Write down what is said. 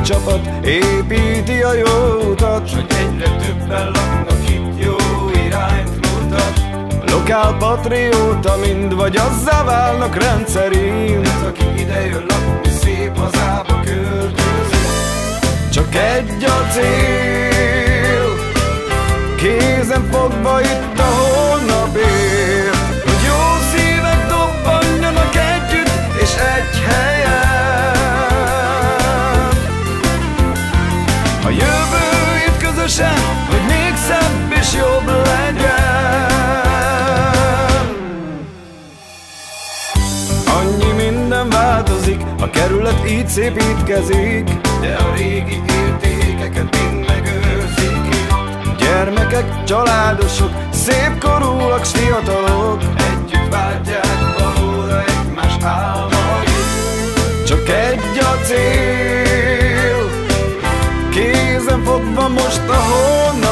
csapat építi a jó utat, hogy egyre többen laknak itt, jó irányt mutat. Lokál patrióta mind, vagy azzá válnak rendszerint, ez aki ide jön lakni, szép hazába költözik. Csak egy a cél, kézen fogva itt a holnapért, hogy jó szívek dobbanjanak együtt és egy helyen. A jövő itt közösen, hogy még szebb és jobb legyen. Annyi minden változik, a kerület így szépítkezik, de a régi értékeket mind megőrzik itt. Gyermekek, családosok, szép korúak s fiatalok együtt váltják valóra egymás álmait. Csak egy a cél, kézen fogva most a holnap.